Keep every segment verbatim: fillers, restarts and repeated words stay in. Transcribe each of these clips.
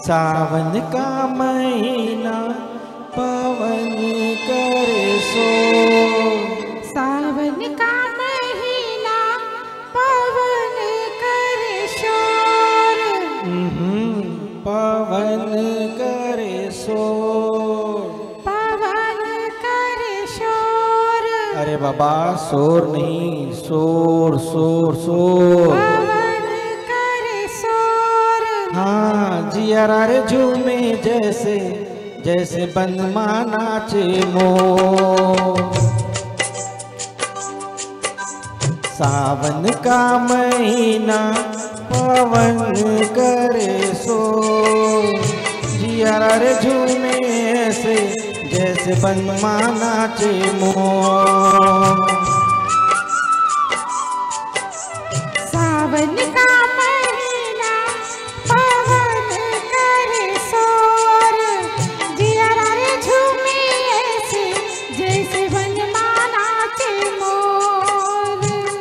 सावन का महीना पवन करे शोर, सावन का महीना पवन करे शोर, पवन करे शोर, पवन करे शोर। अरे बाबा शोर नहीं, शोर शोर शोर, पवन करे शोर। हाँ जियारा रे झूमे जैसे जैसे बनमा नाचे मोर। सावन का महीना पवन करे शोर, जियारा रे झूमे ऐसे जैसे बनमा नाचे मोर। सावन का महीना पवन करे शोर, जियारा रे झूमे ऐसे जैसे बनमा नाचे मोर।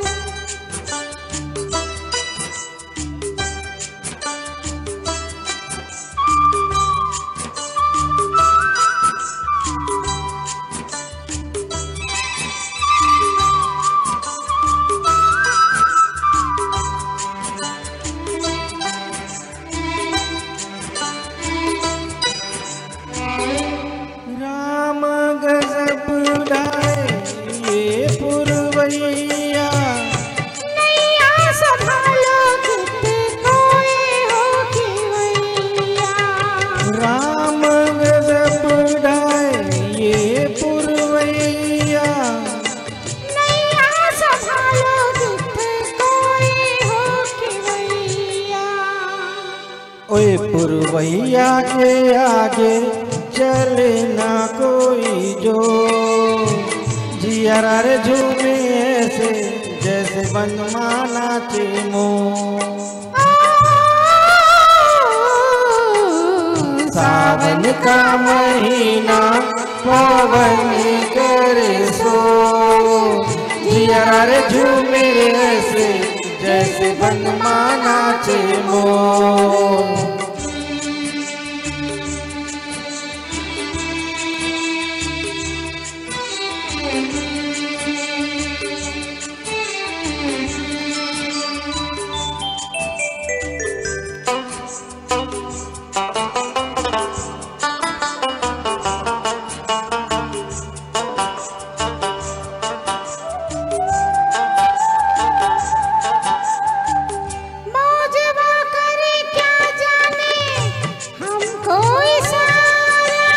राम गजब उड़ाए ये पुरवैया, नैया संभालो कित कोई हो खिवैया। राम गजब उड़ाए ये पुरवैया, नैया संभालो कित कोई हो खिवैया। ओए पुरवैया के आगे चले ना कोई जो, जियारा रे झूमे ऐसे जैसे बनमा नाचे मोर। सावन का महीना पवन करे शोर, जियारा रे झूमे ऐसे जैसे बनमा नाचे मोर। मौजवा करे क्या जाने हमको इशारा,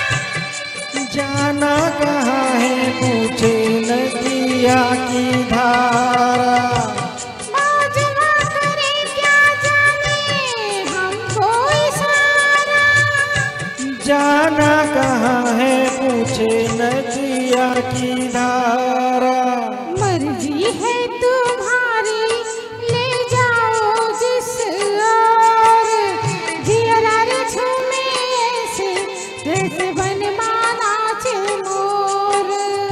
जाना कहाँ है पूछे नदिया की धारा। मौजवा करे क्या जाने हमको इशारा। जाना कहाँ है पूछे नदिया की धारा। मर्जी है तुम्हारी ले जाओ जिस ओर, जियारा रे झूमे ऐसे जैसे बनमा नाचे मोर।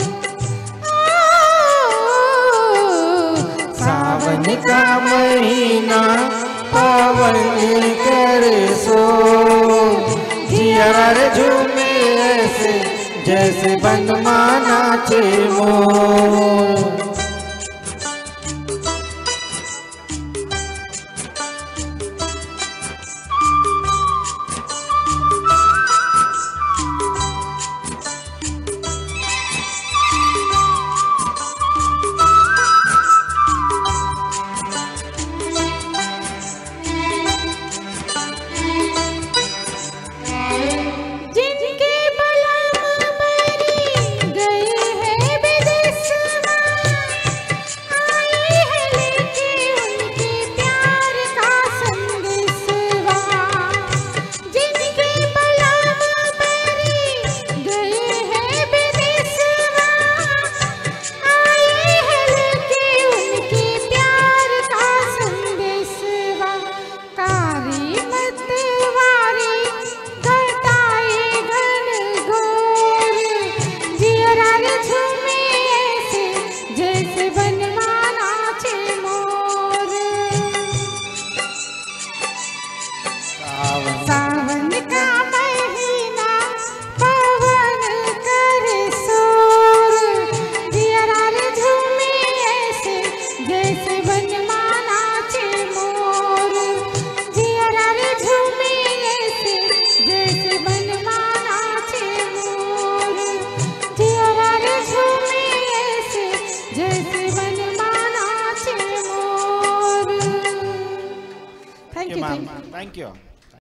सावन का महीना पवन करे शोर, जियारा रे झूमे ऐसे जैसे बनमा नाचे मोर। जिनके बलम मरी गए हैं विदेशवा, थैंक यू।